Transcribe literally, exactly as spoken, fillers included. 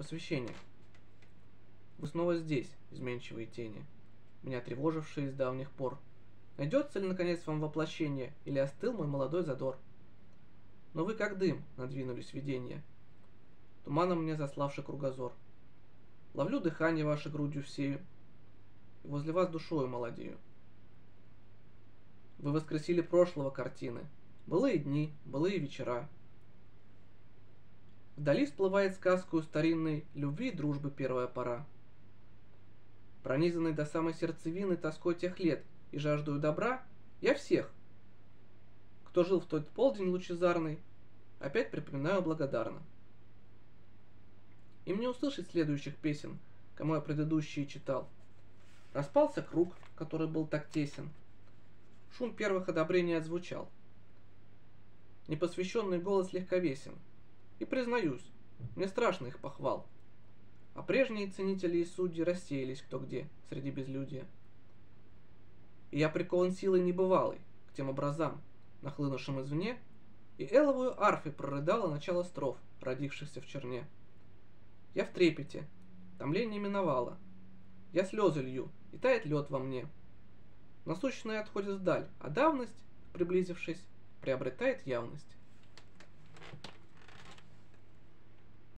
посвящение. Вы снова здесь, изменчивые тени, меня тревожившие с давних пор. Найдется ли, наконец, вам воплощение, или остыл мой молодой задор? Но вы, как дым, надвинулись видения, туманом мне заславший кругозор. Ловлю дыхание вашей грудью всею, и возле вас душою молодею. Вы воскресили прошлого картины, былые дни, былые вечера. Вдали всплывает сказкою старинной любви и дружбы первая пора. Пронизанный до самой сердцевины тоской тех лет и жаждою добра, я всех, кто жил в тот полдень лучезарный, опять припоминаю благодарно. Им не услышать следующих песен, кому я предыдущие читал. Распался круг, который был так тесен. Шум первых одобрений отзвучал. Непосвященный голос легковесен. И признаюсь, мне страшно их похвал. А прежние ценители и судьи рассеялись кто где среди безлюдия. И я прикован силой небывалой к тем образам, нахлынувшим извне, и эловую арфой прорыдала начало строф, родившихся в черне. Я в трепете, томление миновало. Я слезы лью, и тает лед во мне. Насущное отходит вдаль, а давность, приблизившись, приобретает явность.